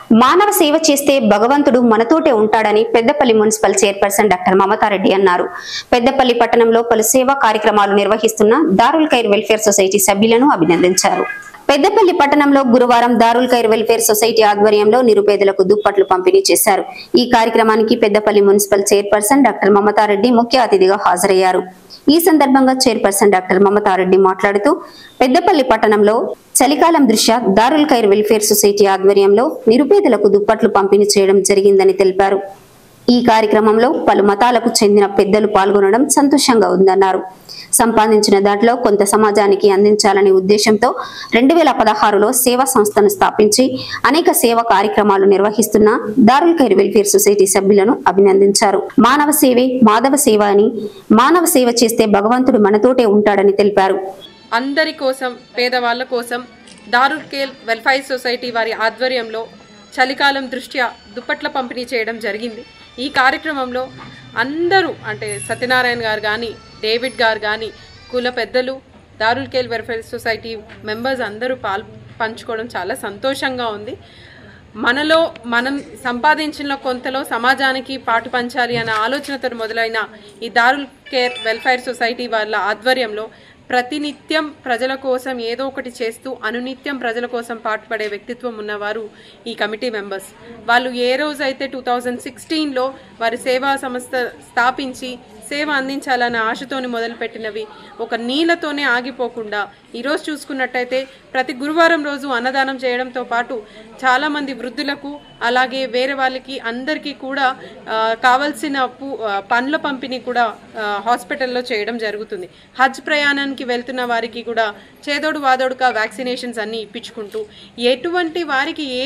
మానవ సేవ చేస్తే భగవంతుడు మనతోటే ఉంటాడని Peddapalli municipal chairperson doctor Mamatha Reddy అన్నారు. పెద్దపల్లి పట్టణంలో పలు సేవా కార్యక్రమాలు నిర్వహిస్తున్న దారుల్ ఖైర్ వెల్ఫేర్ సొసైటీ సభ్యులను అభినందించారు. పెద్దపల్లి పట్టణంలో గురువారం దారుల్ ఖైర్ వెల్ఫేర్ సొసైటీ ఆధ్వర్యంలో నిరుపేదలకు దుప్పట్లు పంపిణీ చేశారు. ఈ కార్యక్రమానికి Peddapalli municipal chairperson doctor Mamatha Reddy ముఖ్య అతిథిగా హాజరయ్యారు. ఈ సందర్భంగా చైర్పర్సన్ డాక్టర్ మమతారెడ్డి మాట్లాడుతూ పెద్దపల్లి పట్టణంలో చలికాలం దృష్ట్యా దారుల్ ఖైర్ వెల్ఫేర్ సొసైటీ ఆధ్వర్యంలో నిరుపేదలకు దుప్పట్లు పంపిణీ చేయడం జరిగిందని తెలిపారు. ఈ కార్యక్రమంలో పలు మతాలకు చెందిన పెద్దలు పాల్గొనడం సంతోషంగా ఉందన్నారు. సంపాదించిన దాంట్లో కొంత సమాజానికి అందించాలనే ఉద్దేశంతో 2016లో సేవా సంస్థను స్థాపించి అనేక సేవా కార్యక్రమాలు నిర్వహిస్తున్న దారుల్ ఖైర్ వెల్ఫేర్ సొసైటీ సభ్యులను అభినందించారు. మానవ సేవే మాధవ సేవ అని, మానవ సేవ చేస్తే భగవంతుడు మనతోటే ఉంటాడని తెలిపారు. అందరి కోసం, పేదవాళ్ళ కోసం దారుల్ ఖైర్ వెల్ఫేర్ సొసైటీ వారి ఆధ్వర్యంలో చలికాలం దృష్ట్యా దుప్పట్ల పంపిణీ చేయడం జరిగింది. ఈ కార్యక్రమంలో అందరూ అంటే సత్యనారాయణ గారు కానీ, డేవిడ్ గారు కానీ, కుల పెద్దలు, Darul Khair welfare society members అందరూ పంచుకోవడం చాలా సంతోషంగా ఉంది. మనలో మనం సంపాదించిన కొంతలో సమాజానికి పాటు పంచాలి అన్న ఆలోచనతో మొదలైన ఈ దారుల్ ఖైర్ వెల్ఫేర్ సొసైటీ వాళ్ళ ఆధ్వర్యంలో ప్రతినిత్యం ప్రజల కోసం ఏదో ఒకటి చేస్తూ అనునిత్యం ప్రజల కోసం పాటుపడే వ్యక్తిత్వం ఉన్నవారు ఈ కమిటీ మెంబర్స్. వాళ్ళు ఏ రోజైతే 2016లో వారి సేవా సంస్థ స్థాపించి సేవ అందించాలన్న ఆశతోని మొదలుపెట్టినవి ఒక నీళ్ళతోనే ఆగిపోకుండా ఈరోజు చూసుకున్నట్టయితే ప్రతి గురువారం రోజు అన్నదానం చేయడంతో పాటు చాలామంది వృద్ధులకు అలాగే వేరే వాళ్ళకి అందరికీ కూడా కావలసిన పండ్ల పంపిణీ కూడా హాస్పిటల్లో చేయడం జరుగుతుంది. హజ్ ప్రయాణానికి వెళ్తున్న వారికి కూడా చేదోడు వాదోడుగా వ్యాక్సినేషన్స్ అన్నీ ఇప్పించుకుంటూ ఎటువంటి వారికి ఏ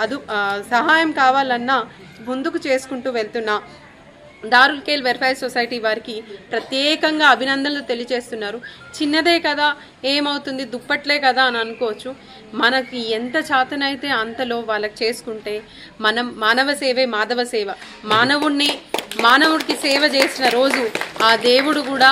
సహాయం కావాలన్నా ముందుకు చేసుకుంటూ వెళ్తున్నా దారుల్ ఖైర్ వెల్ఫేర్ సొసైటీ వారికి ప్రత్యేకంగా అభినందనలు తెలియజేస్తున్నారు. చిన్నదే కదా, ఏమవుతుంది, దుప్పట్లే కదా అని అనుకోవచ్చు. మనకి ఎంత చేతనైతే అంతలో వాళ్ళకి చేసుకుంటే మనం మానవ సేవే మాధవ సేవ, మానవుడికి సేవ చేసిన రోజు ఆ దేవుడు కూడా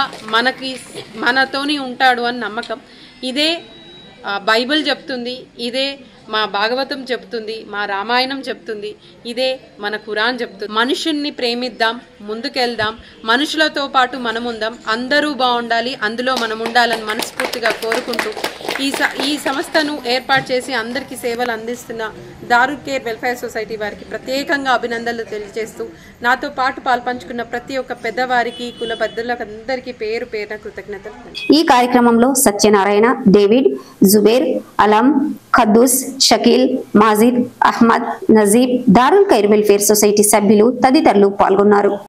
మనతోని ఉంటాడు అని నమ్మకం. ఇదే బైబిల్ చెప్తుంది, ఇదే మా భాగవతం చెప్తుంది, మా రామాయణం చెప్తుంది, ఇదే మన ఖురాన్ చెప్తుంది. మనుషుల్ని ప్రేమిద్దాం, ముందుకెళ్దాం, మనుషులతో పాటు మనం ఉందాం, అందరూ బాగుండాలి, అందులో మనం ఉండాలని మనస్ఫూర్తిగా కోరుకుంటూ ఈ సంస్థను ఏర్పాటు చేసి అందరికీ సేవలు అందిస్తున్న దారుల్ ఖైర్ వెల్ఫేర్ సొసైటీ వారికి ప్రత్యేకంగా అభినందనలు తెలియజేస్తూ నాతో పాటు పాల్పంచుకున్న ప్రతి ఒక్క పెద్దవారికి, కుల పెద్దలకు అందరికీ పేరు పేరున కృతజ్ఞతలు. ఈ కార్యక్రమంలో Satyanarayana, David, Zubair, Alam, Quddus, Shakeel, Majid, Ahmed, Najeeb, Darul Khair welfare society సభ్యులు తదితరులు పాల్గొన్నారు.